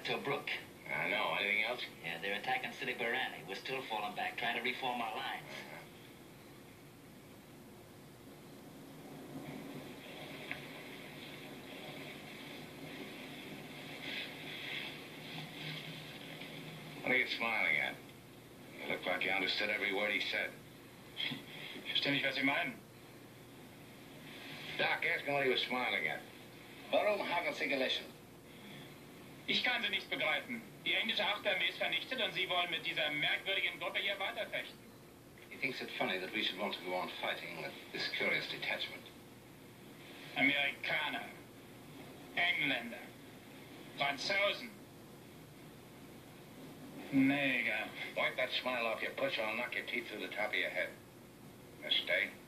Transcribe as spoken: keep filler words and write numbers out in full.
Tobruk. I know. Anything else? Yeah, they're attacking Sidi Barani. We're still falling back, trying to reform our lines. Uh-huh. What are you smiling at? You look like you understood every word he said. Ich verstehe nicht, was Sie meinen. Doc, ask him what he was smiling at. Warum haben Sie gelesen? Ich kann Sie nicht begreifen. Die englische Achtarmee ist vernichtet und Sie wollen mit dieser merkwürdigen Gruppe hier weiterfechten. He thinks it funny that we should want to go on fighting with this curious detachment. Amerikaner, Engländer, Franzosen, Neger. Wipe that smile off your puss or I'll knock your teeth through the top of your head. Now stay.